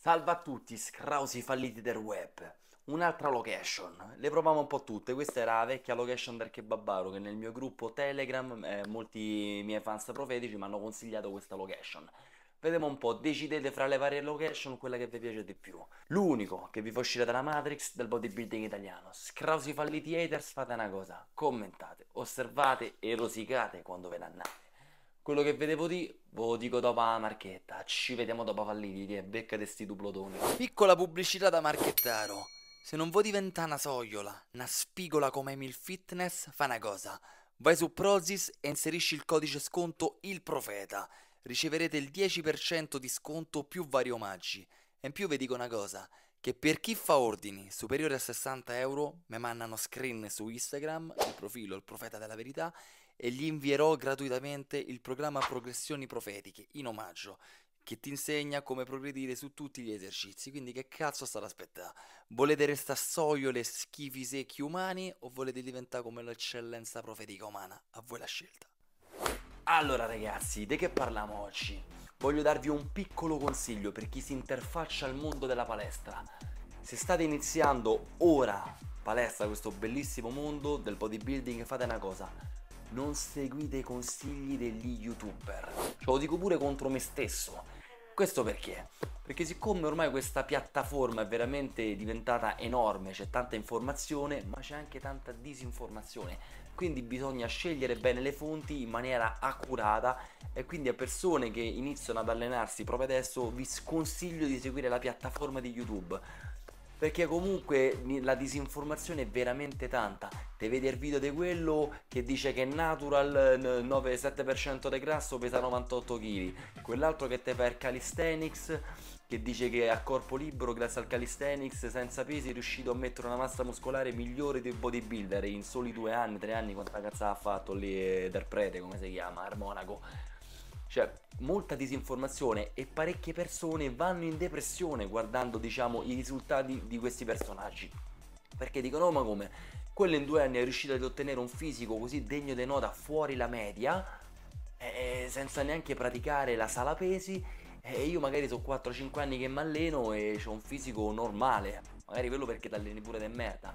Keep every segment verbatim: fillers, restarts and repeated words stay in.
Salve a tutti, scrausi falliti del web. Un'altra location. Le proviamo un po' tutte. Questa era la vecchia location del kebabaro che nel mio gruppo Telegram eh, molti miei fans profetici mi hanno consigliato questa location. Vediamo un po', decidete fra le varie location quella che vi piace di più. L'unico che vi fa uscire dalla Matrix del bodybuilding italiano. Scrausi falliti haters, fate una cosa. Commentate, osservate e rosicate quando ve ne andate. Quello che vedevo di, ve lo dico dopo la marchetta. Ci vediamo dopo falliti e beccate sti duplotoni. Piccola pubblicità da marchettaro. Se non vuoi diventare una sogliola, una spigola come Emil Fitness, fa una cosa. Vai su Prozis e inserisci il codice sconto Il Profeta. Riceverete il dieci per cento di sconto più vari omaggi. E in più vi dico una cosa, che per chi fa ordini superiori a sessanta euro, mi mandano screen su Instagram, il profilo Il Profeta della Verità, e gli invierò gratuitamente il programma Progressioni Profetiche in omaggio, che ti insegna come progredire su tutti gli esercizi. Quindi che cazzo state aspettando? Volete restare sogliole, schifi secchi umani o volete diventare come l'eccellenza profetica umana? A voi la scelta. Allora ragazzi, di che parliamo oggi? Voglio darvi un piccolo consiglio per chi si interfaccia al mondo della palestra. Se state iniziando ora palestra, questo bellissimo mondo del bodybuilding, fate una cosa: non seguite i consigli degli youtuber. Ce lo dico pure contro me stesso. Questo perché? Perché siccome ormai questa piattaforma è veramente diventata enorme, c'è tanta informazione, ma c'è anche tanta disinformazione. Quindi bisogna scegliere bene le fonti in maniera accurata, e quindi a persone che iniziano ad allenarsi proprio adesso vi sconsiglio di seguire la piattaforma di YouTube. Perché comunque la disinformazione è veramente tanta. Te vedi il video di quello che dice che è natural, nove sette per cento di grasso, pesa novantotto chili. Quell'altro che te fa il calisthenics, che dice che a corpo libero, grazie al calisthenics, senza pesi, è riuscito a mettere una massa muscolare migliore del bodybuilder in soli due anni, tre anni. Quanta cazzata ha fatto lì eh, del prete, come si chiama, Armonaco. Cioè, molta disinformazione, e parecchie persone vanno in depressione guardando, diciamo, i risultati di questi personaggi. Perché dicono: oh, ma come? Quello in due anni è riuscito ad ottenere un fisico così degno di nota, fuori la media, eh, senza neanche praticare la sala pesi, e io magari sono quattro cinque anni che mi alleno e ho un fisico normale. Magari quello perché ti alleni pure de merda.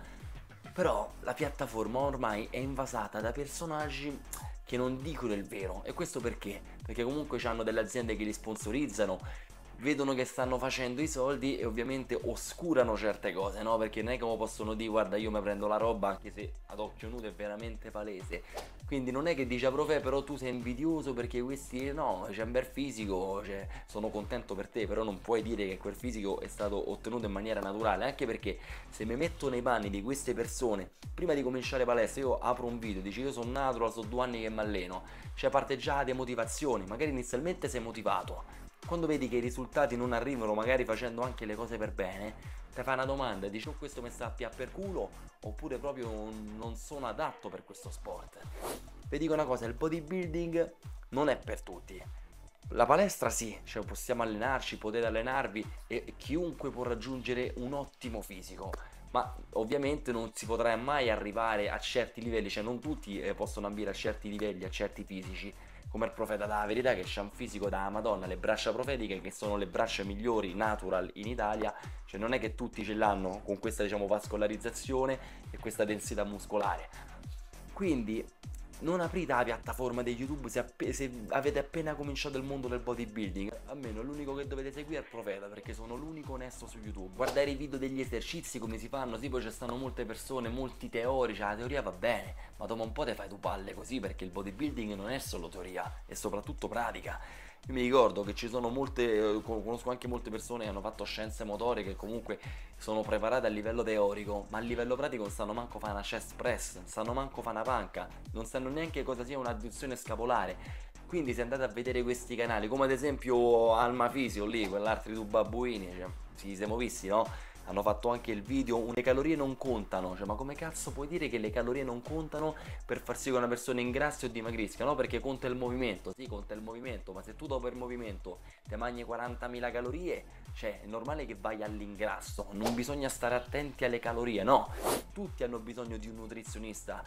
Però la piattaforma ormai è invasata da personaggi che non dicono il vero. E questo perché? Perché comunque hanno delle aziende che li sponsorizzano, vedono che stanno facendo i soldi e ovviamente oscurano certe cose, no? Perché non è come possono dire: guarda, io mi prendo la roba, anche se ad occhio nudo è veramente palese. Quindi non è che dice: profe, però tu sei invidioso perché questi, no, c'è un bel fisico, cioè, sono contento per te, però non puoi dire che quel fisico è stato ottenuto in maniera naturale. Anche perché se mi metto nei panni di queste persone, prima di cominciare palestra io apro un video, dici: io sono natural, sono due anni che mi alleno, cioè parte già la demotivazione. Magari inizialmente sei motivato, quando vedi che i risultati non arrivano, magari facendo anche le cose per bene, ti fai una domanda e dici: oh, questo mi sta a pia per culo, oppure proprio non sono adatto per questo sport. Vi dico una cosa: il bodybuilding non è per tutti. La palestra sì, cioè possiamo allenarci, potete allenarvi e chiunque può raggiungere un ottimo fisico, ma ovviamente non si potrà mai arrivare a certi livelli, cioè non tutti eh, possono ambire a certi livelli, a certi fisici, come il profeta della verità, che c'ha un fisico da Madonna, le braccia profetiche che sono le braccia migliori natural in Italia. Cioè non è che tutti ce l'hanno con questa, diciamo, vascolarizzazione e questa densità muscolare. Quindi non aprite la piattaforma di YouTube se, app- se avete appena cominciato il mondo del bodybuilding. Almeno l'unico che dovete seguire è il profeta, perché sono l'unico onesto su YouTube. Guardare i video degli esercizi, come si fanno, sì, poi ci stanno molte persone, molti teorici, la teoria va bene, ma dopo un po' te fai tu palle così, perché il bodybuilding non è solo teoria, è soprattutto pratica. Io mi ricordo che ci sono molte, eh, conosco anche molte persone che hanno fatto scienze motorie, che comunque sono preparate a livello teorico, ma a livello pratico non sanno manco fare una chest press, non sanno manco fare una panca, non sanno neanche cosa sia un'adduzione scapolare. Quindi se andate a vedere questi canali, come ad esempio Alma Fisio lì, quell'altro di babbuini, cioè, ci siamo visti, no? Hanno fatto anche il video: le calorie non contano. Cioè, ma come cazzo puoi dire che le calorie non contano per far sì che una persona ingrassi o dimagrisca? No, perché conta il movimento. Sì, conta il movimento, ma se tu dopo il movimento ti mangi quarantamila calorie, cioè è normale che vai all'ingrasso. Non bisogna stare attenti alle calorie, no. Tutti hanno bisogno di un nutrizionista.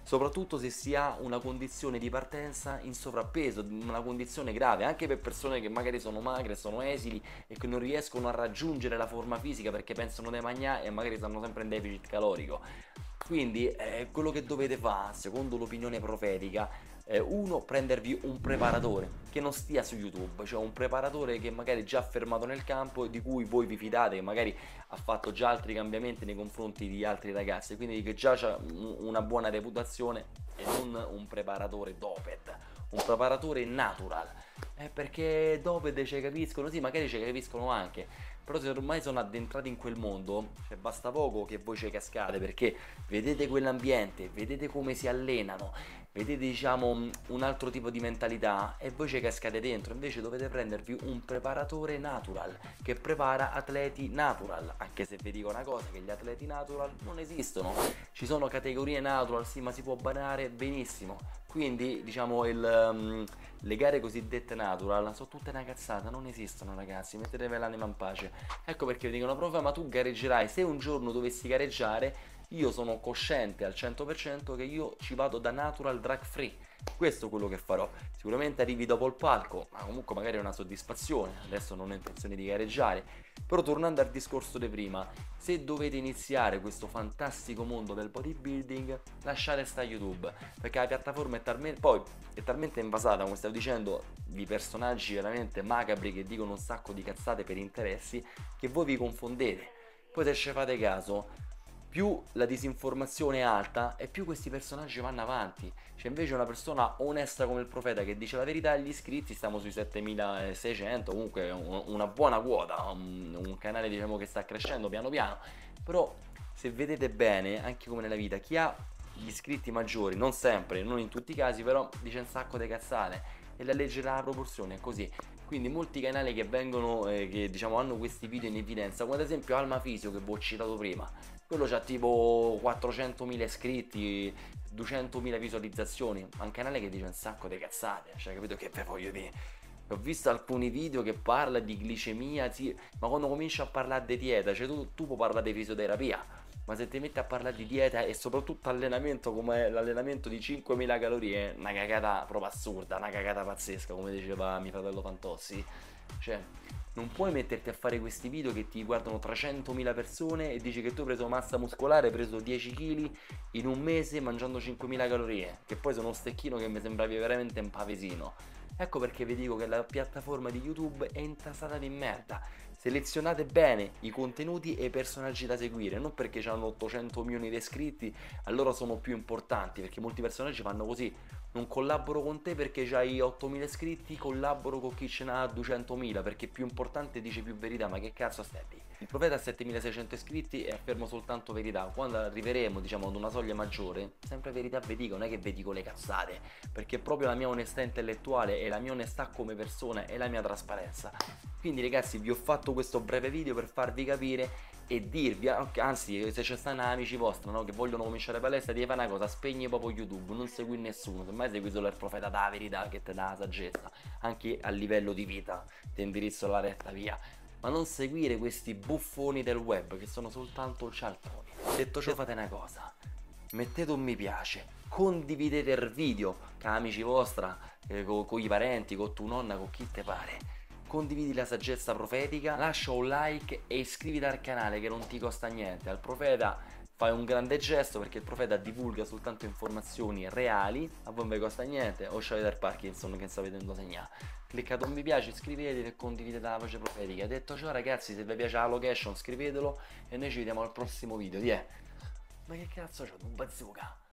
soprattutto se si ha una condizione di partenza in sovrappeso, una condizione grave, anche per persone che magari sono magre, sono esili e che non riescono a raggiungere la forma fisica perché pensano di mangiare e magari stanno sempre in deficit calorico. Quindi eh, quello che dovete fare, secondo l'opinione profetica, è uno, prendervi un preparatore che non stia su YouTube, cioè un preparatore che magari è già fermato nel campo, di cui voi vi fidate, che magari ha fatto già altri cambiamenti nei confronti di altri ragazzi, quindi che già ha una buona reputazione, e non un preparatore doped, un preparatore natural. Eh, perché doped ci capiscono, sì, magari ci capiscono anche, però se ormai sono addentrati in quel mondo, cioè basta poco che voi ci cascate, perché vedete quell'ambiente, vedete come si allenano, vedete diciamo un altro tipo di mentalità e voi ci cascate dentro. Invece dovete prendervi un preparatore natural che prepara atleti natural, anche se vi dico una cosa, che gli atleti natural non esistono, ci sono categorie natural sì, ma si può banare benissimo. Quindi diciamo il, um, le gare cosiddette natural sono tutte una cazzata, non esistono ragazzi, mettetevi l'anima in pace. Ecco perché mi dicono: prof, ma tu gareggerai. Se un giorno dovessi gareggiare, io sono cosciente al cento per cento che io ci vado da natural drug free. Questo è quello che farò. Sicuramente arrivi dopo il palco, ma comunque magari è una soddisfazione. Adesso non ho intenzione di gareggiare. Però tornando al discorso di prima, se dovete iniziare questo fantastico mondo del bodybuilding, lasciate sta YouTube, perché la piattaforma è talmente, poi è talmente invasata, come stavo dicendo, di personaggi veramente macabri che dicono un sacco di cazzate per interessi, che voi vi confondete. Poi se ci fate caso, più la disinformazione è alta e più questi personaggi vanno avanti. C'è invece una persona onesta come il profeta che dice la verità agli iscritti, stiamo sui settemilaseicento, comunque una buona quota, un, un canale diciamo che sta crescendo piano piano. Però se vedete bene, anche come nella vita, chi ha gli iscritti maggiori, non sempre, non in tutti i casi, però dice un sacco di cazzate e la legge la proporzione è così. Quindi molti canali che vengono, eh, che diciamo hanno questi video in evidenza, come ad esempio Alma Fisio che vi ho citato prima, quello c'ha tipo quattrocentomila iscritti, duecentomila visualizzazioni, ma un canale che dice un sacco di cazzate, cioè capito che ve voglio dire? Ho visto alcuni video che parla di glicemia, sì, ma quando cominci a parlare di dieta, cioè tu, tu puoi parlare di fisioterapia, ma se ti metti a parlare di dieta e soprattutto allenamento come l'allenamento di cinquemila calorie, una cagata proprio assurda, una cagata pazzesca, come diceva mio fratello Fantossi. Cioè, non puoi metterti a fare questi video che ti guardano trecentomila persone e dici che tu hai preso massa muscolare, hai preso dieci chili in un mese mangiando cinquemila calorie, che poi sono uno stecchino che mi sembravi veramente un pavesino. Ecco perché vi dico che la piattaforma di YouTube è intasata di merda. Selezionate bene i contenuti e i personaggi da seguire, non perché hanno ottocento milioni di iscritti, allora sono più importanti, perché molti personaggi fanno così. Non collaboro con te perché hai ottomila iscritti, collaboro con chi ce n'ha duecentomila perché è più importante e dice più verità. Ma che cazzo stai? Il profeta ha settemilaseicento iscritti e affermo soltanto verità. Quando arriveremo diciamo ad una soglia maggiore, sempre verità vi dico, non è che vi dico le cazzate, perché proprio la mia onestà intellettuale e la mia onestà come persona e la mia trasparenza. Quindi ragazzi, vi ho fatto questo breve video per farvi capire e dirvi, anzi se ci stanno amici vostri, no, che vogliono cominciare palestra, devi fare una cosa: spegni proprio YouTube, non segui nessuno, semmai segui solo il profeta della verità che ti dà la saggezza anche a livello di vita, ti indirizzo alla retta via, ma non seguire questi buffoni del web che sono soltanto cialtroni. Detto ciò, fate una cosa: mettete un mi piace, condividete il video con amici vostri, eh, con, con i parenti, con tua nonna, con chi te pare. Condividi la saggezza profetica, lascia un like e iscriviti al canale che non ti costa niente. Al profeta fai un grande gesto perché il profeta divulga soltanto informazioni reali, a voi non vi costa niente, o c'avete il Parkinson che sta vedendo segnare. Cliccate un mi piace, iscrivetevi e condividete la voce profetica. Detto ciò ragazzi, se vi piace la location scrivetelo e noi ci vediamo al prossimo video. Di Ma che cazzo c'ho? Un bazooka?